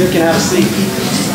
You can have a seat.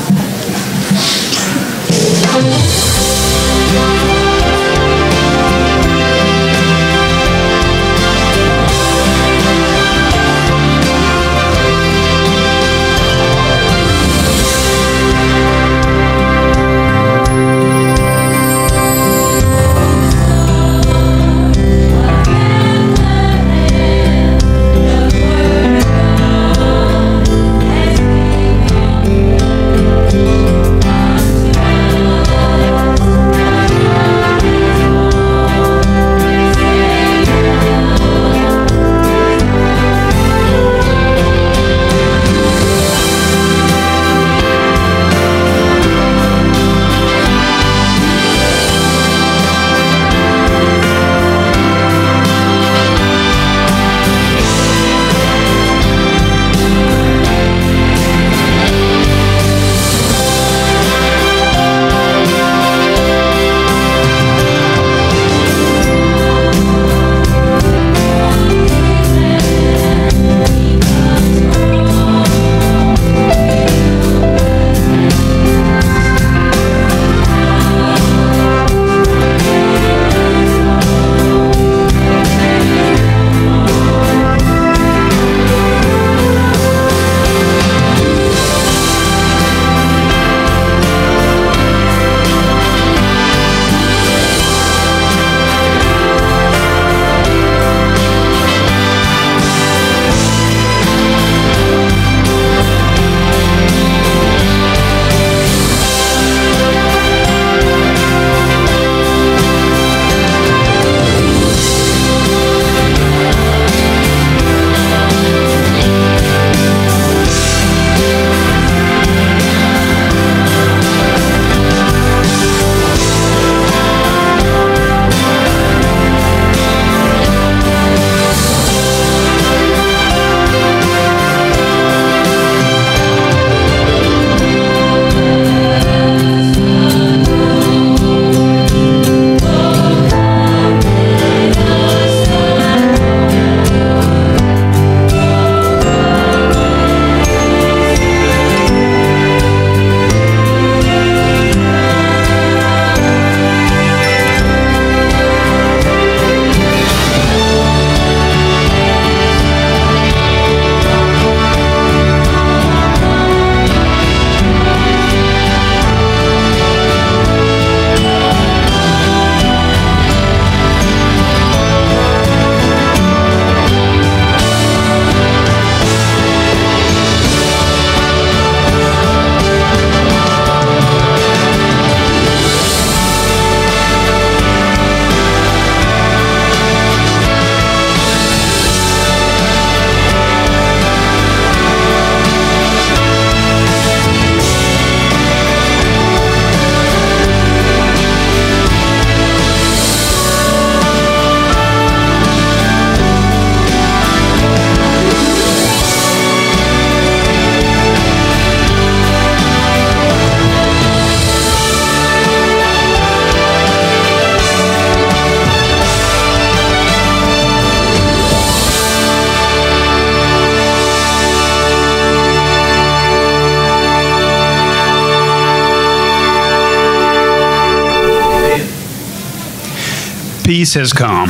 Peace has come.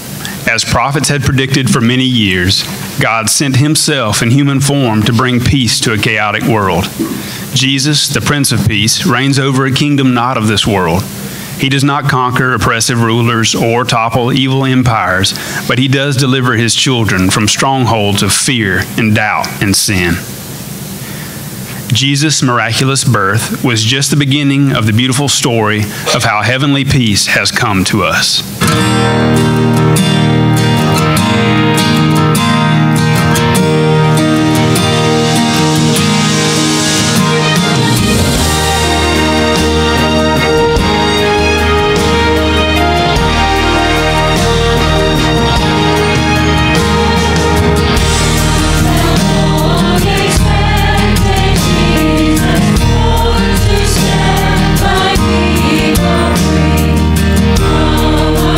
As prophets had predicted for many years, God sent himself in human form to bring peace to a chaotic world. Jesus, the Prince of Peace, reigns over a kingdom not of this world. He does not conquer oppressive rulers or topple evil empires, but he does deliver his children from strongholds of fear and doubt and sin. Jesus' miraculous birth was just the beginning of the beautiful story of how heavenly peace has come to us. Stand by, people free.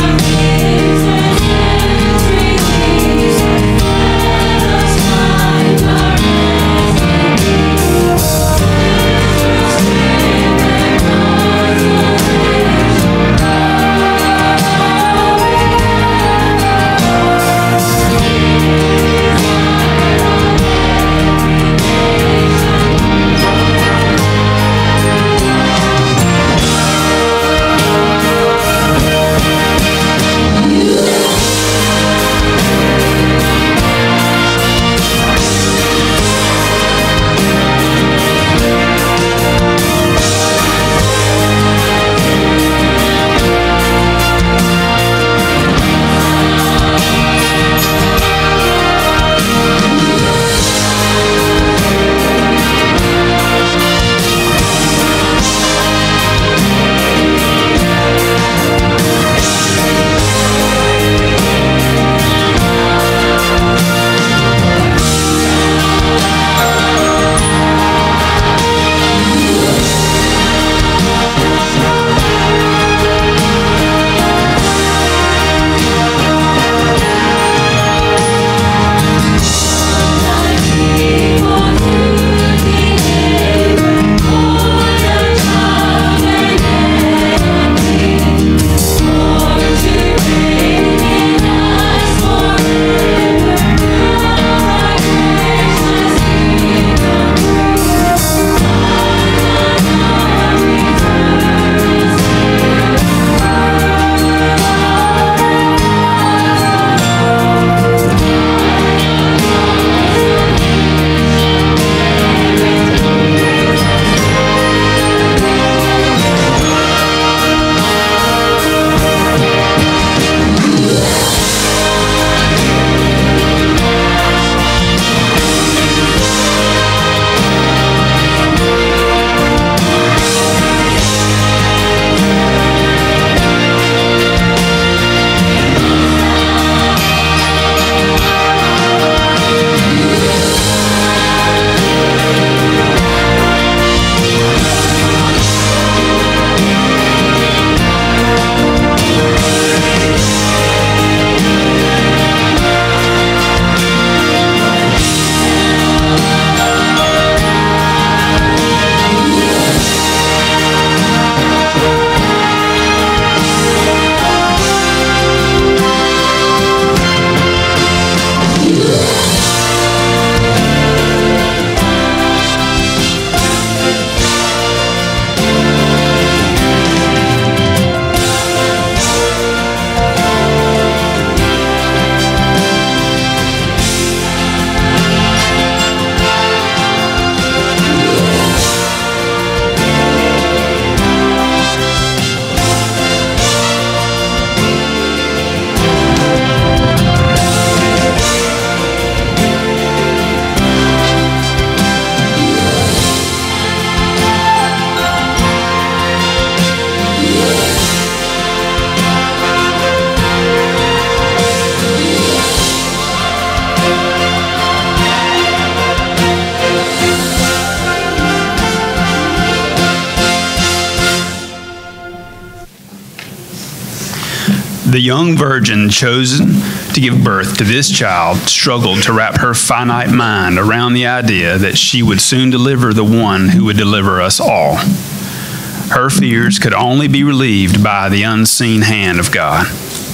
The young virgin chosen to give birth to this child struggled to wrap her finite mind around the idea that she would soon deliver the one who would deliver us all. Her fears could only be relieved by the unseen hand of God.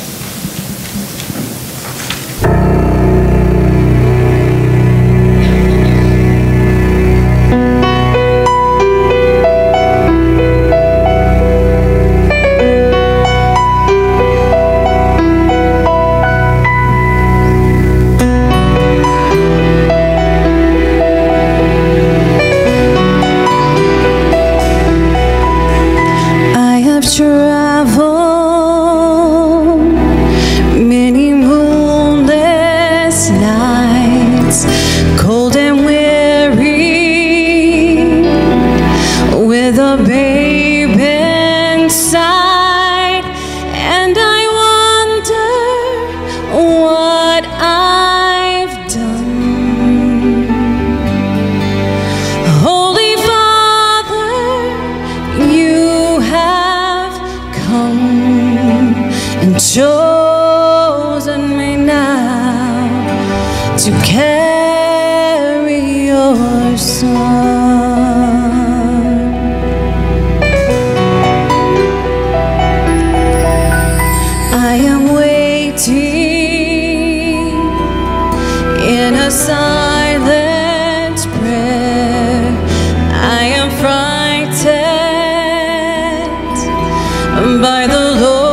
Chosen me now to carry your son. I am waiting in a silent prayer. I am frightened by the Lord.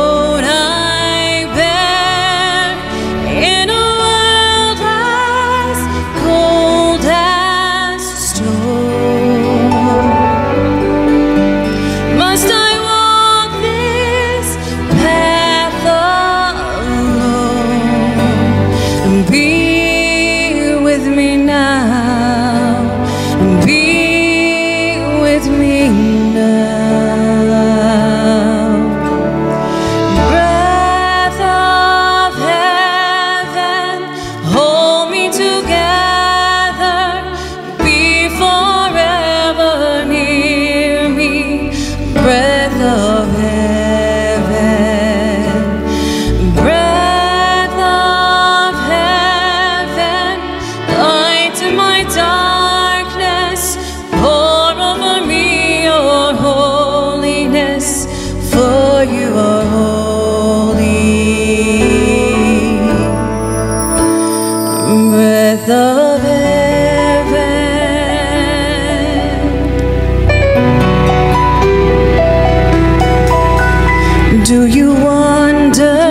Do you wonder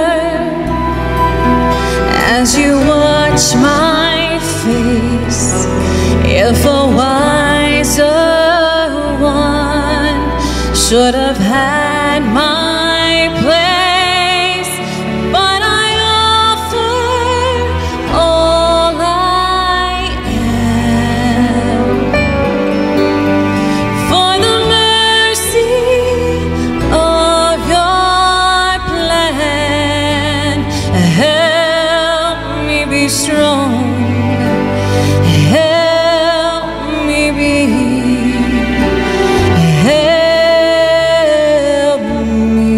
as you watch my face if a wiser one should have had my place? But I offer all I am for the mercy of your plan. Help me be strong. Help me be. Help me.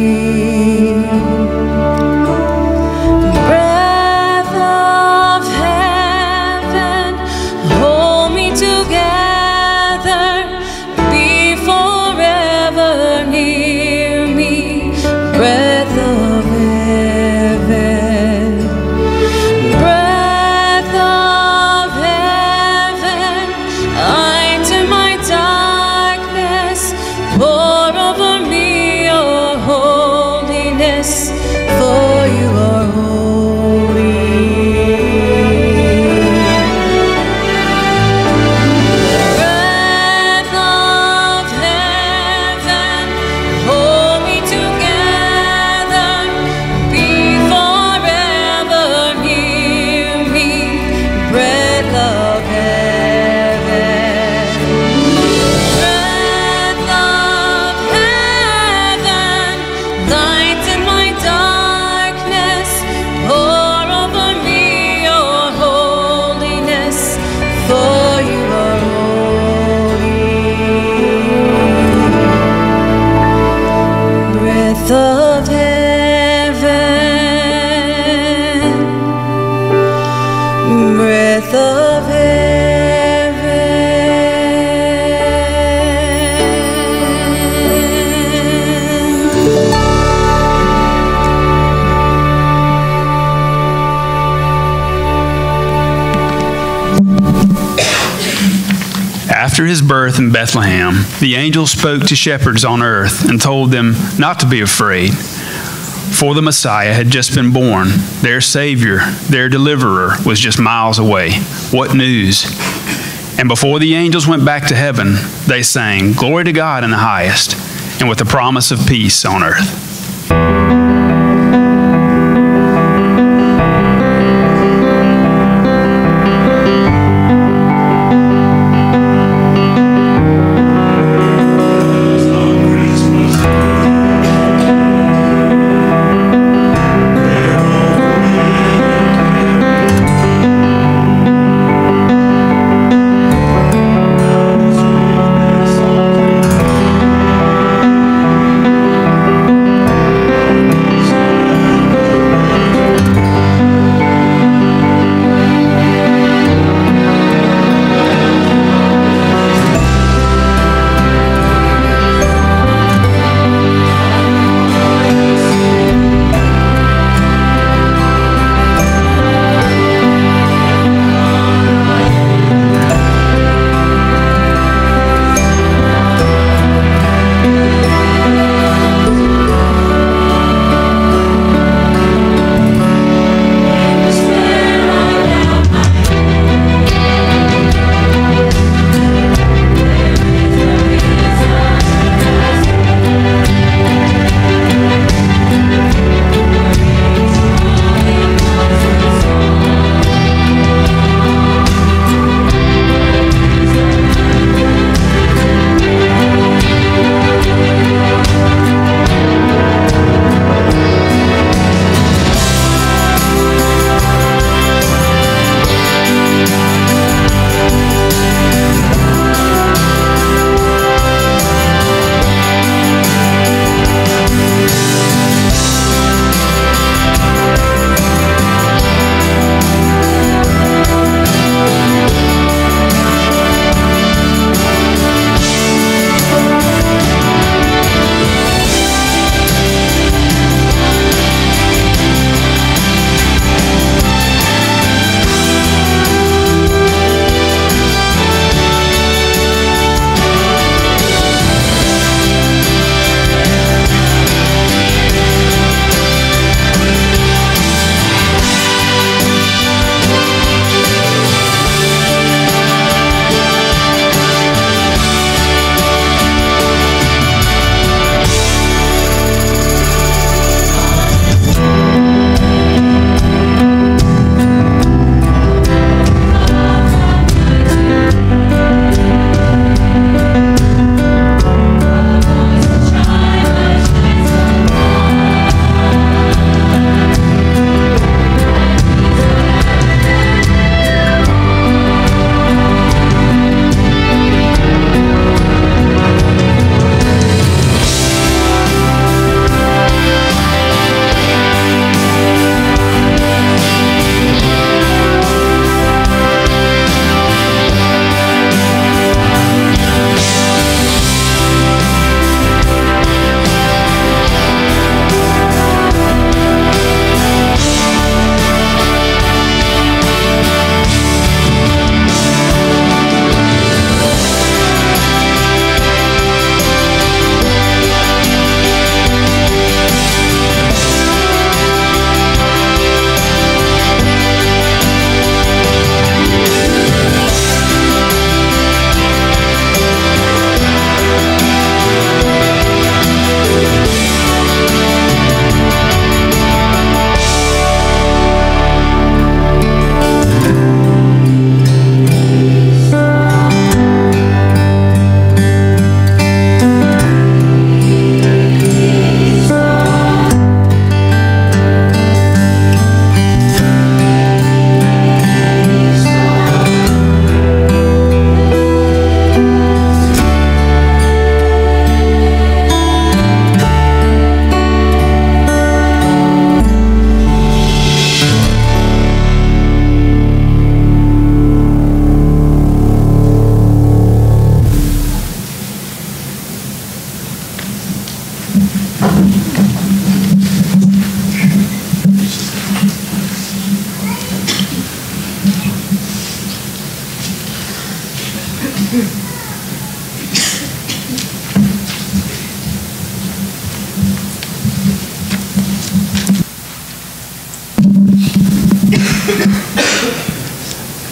Breath of heaven, hold me together. Be forever near me. Breath of heaven. Breath of heaven, light to my darkness. Pour over me your holiness, for you are holy. After his birth in Bethlehem, the angel spoke to shepherds on earth and told them not to be afraid, for the Messiah had just been born. Their Savior, their deliverer, was just miles away. What news? And before the angels went back to heaven, they sang, "Glory to God in the highest, and with the promise of peace on earth."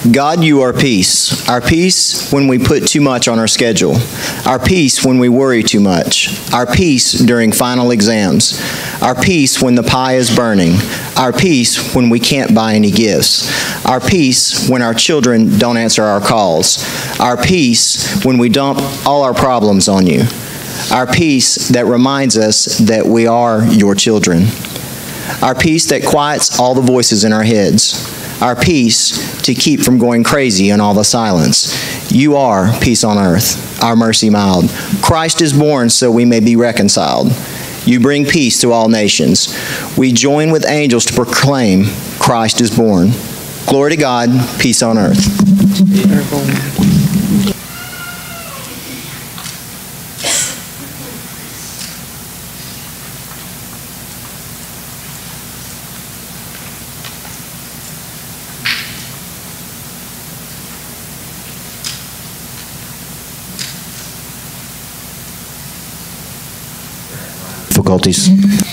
God, you are peace. Our peace when we put too much on our schedule. Our peace when we worry too much. Our peace during final exams. Our peace when the pie is burning. Our peace when we can't buy any gifts. Our peace when our children don't answer our calls. Our peace when we dump all our problems on you. Our peace that reminds us that we are your children. Our peace that quiets all the voices in our heads. Our peace to keep from going crazy in all the silence. You are peace on earth, our mercy mild. Christ is born so we may be reconciled. You bring peace to all nations. We join with angels to proclaim Christ is born. Glory to God, peace on earth. Difficulties.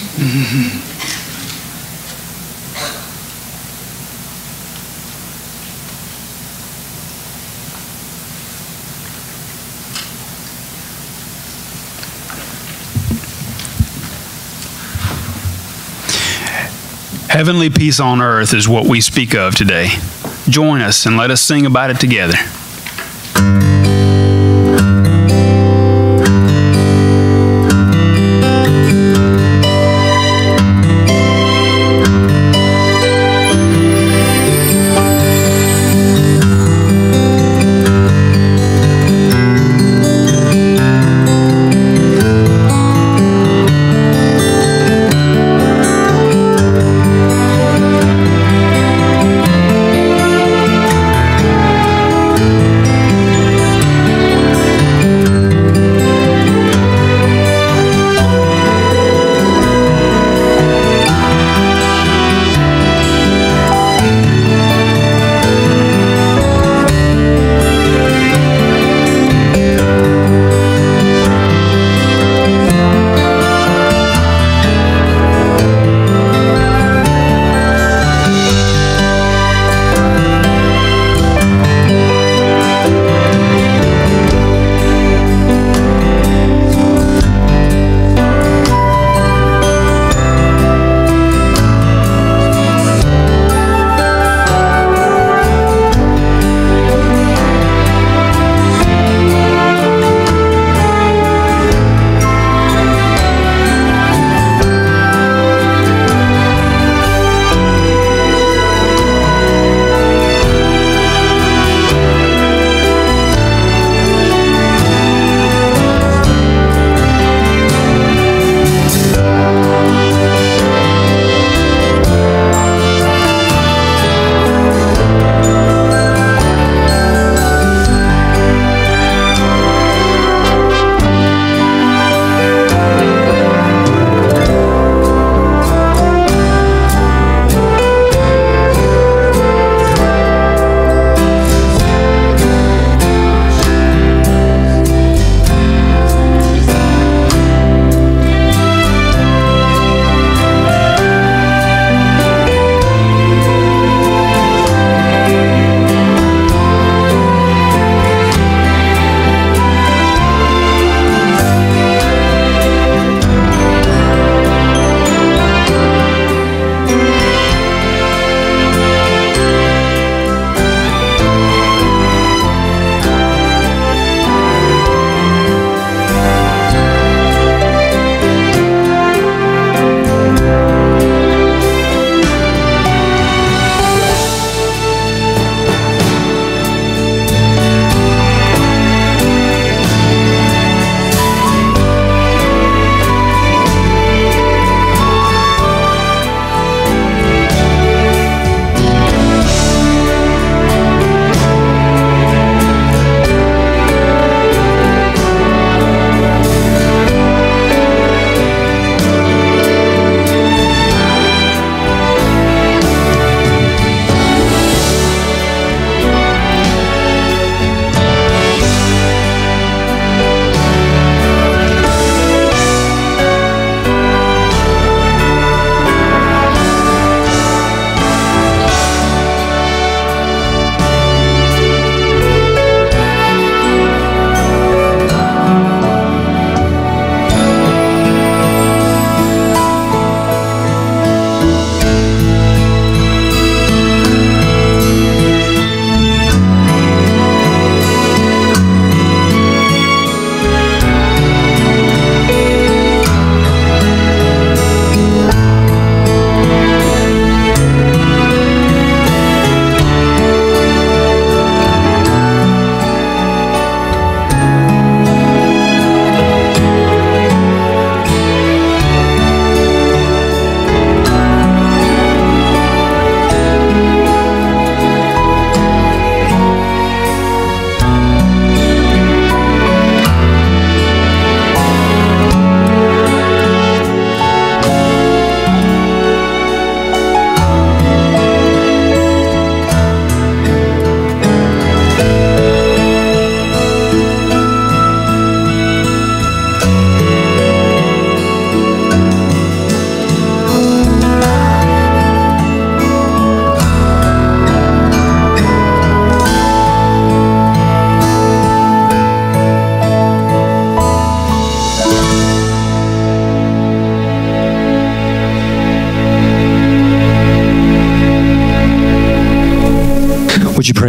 Heavenly peace on earth is what we speak of today. Join us and let us sing about it together.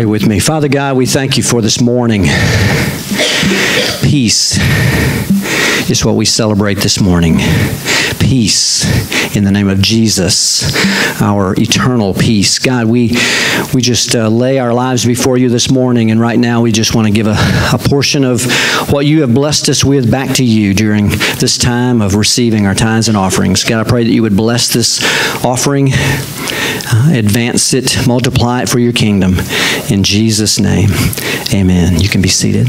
Pray with me. Father God, we thank you for this morning. Peace is what we celebrate this morning. Peace in the name of Jesus, our eternal peace. God, we just lay our lives before you this morning, and right now we just want to give a portion of what you have blessed us with back to you during this time of receiving our tithes and offerings. God, I pray that you would bless this offering, advance it, multiply it for your kingdom. In Jesus' name, amen. You can be seated.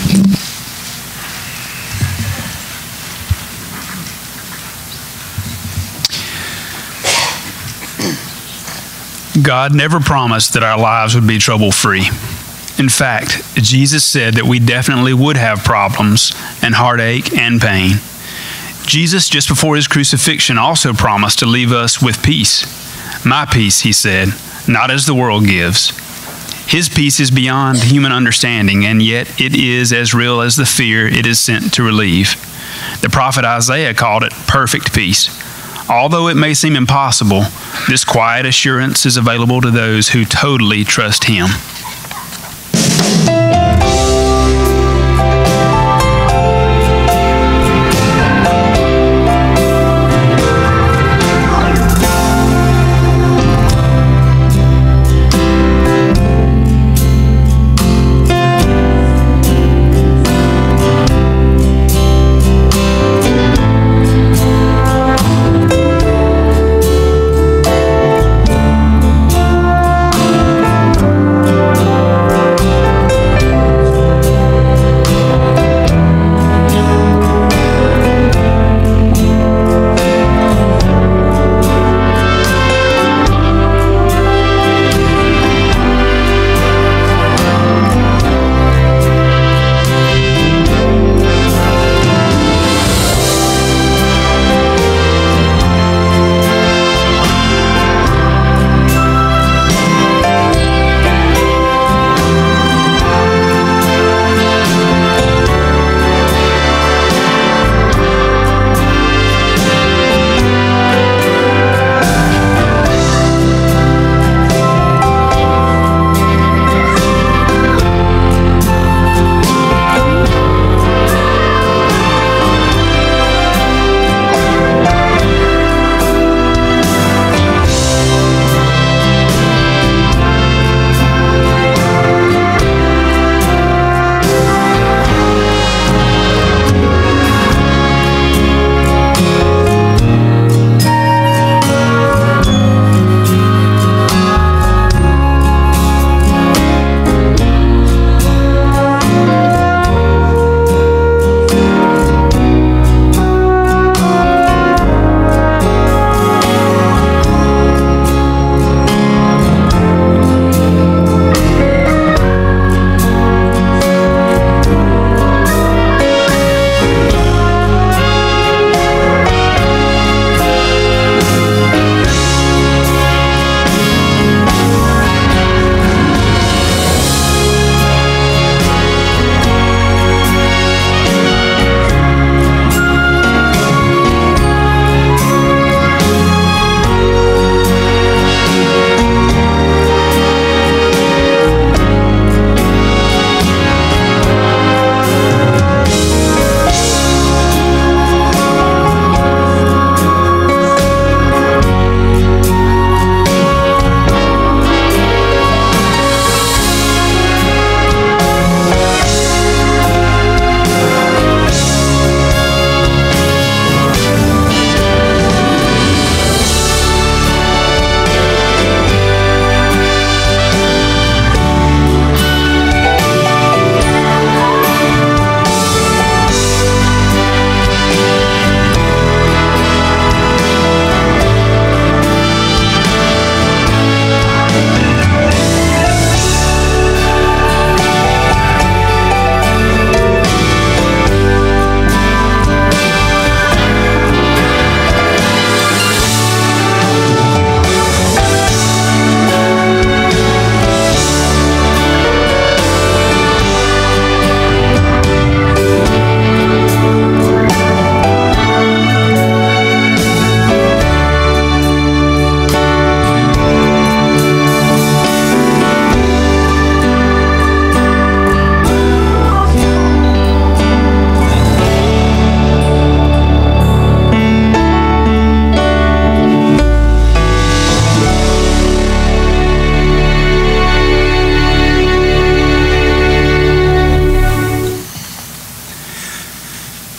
God never promised that our lives would be trouble-free. In fact, Jesus said that we definitely would have problems and heartache and pain. Jesus, just before his crucifixion, also promised to leave us with peace. My peace, he said, not as the world gives. His peace is beyond human understanding, and yet it is as real as the fear it is sent to relieve. The prophet Isaiah called it perfect peace. Although it may seem impossible, this quiet assurance is available to those who totally trust him.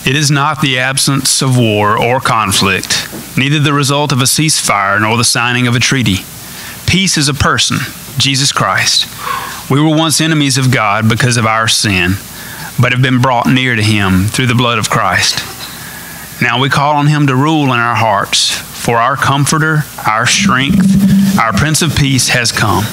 It is not the absence of war or conflict, neither the result of a ceasefire nor the signing of a treaty. Peace is a person, Jesus Christ. We were once enemies of God because of our sin, but have been brought near to Him through the blood of Christ. Now we call on Him to rule in our hearts, for our Comforter, our strength, our Prince of Peace has come.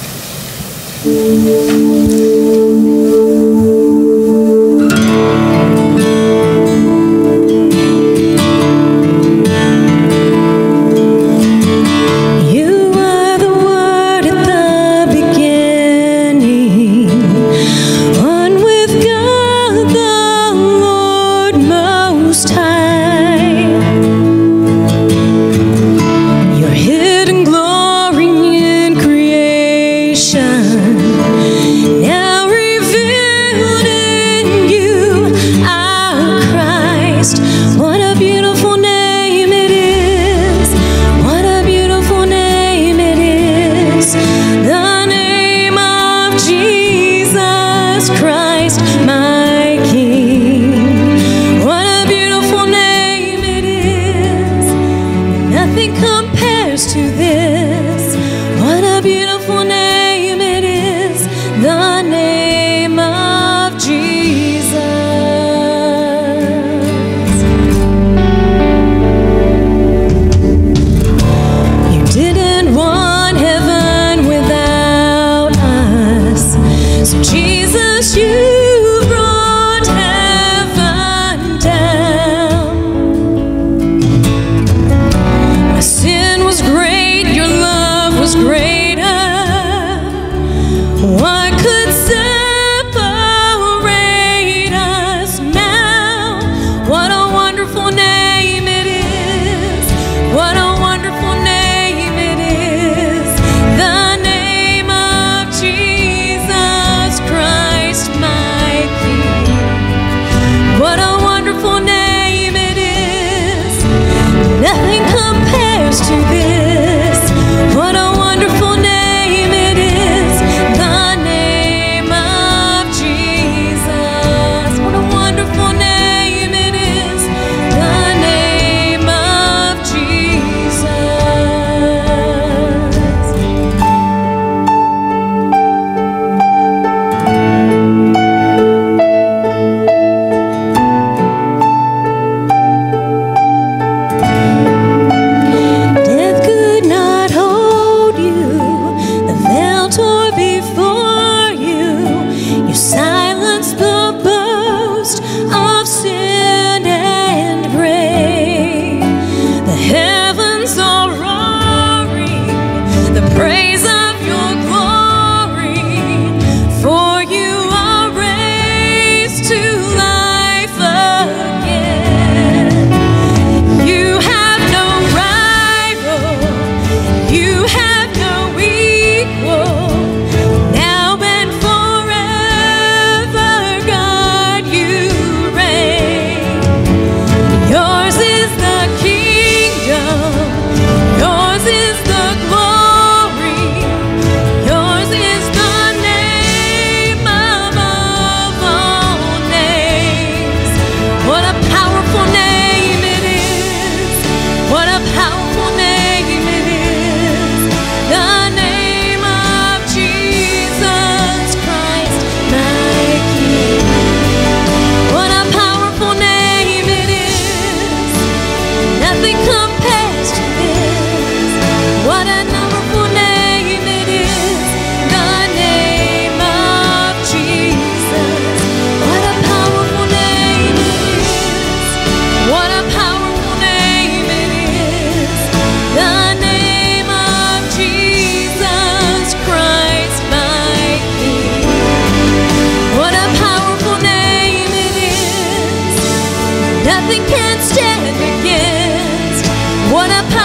Nothing can stand against what a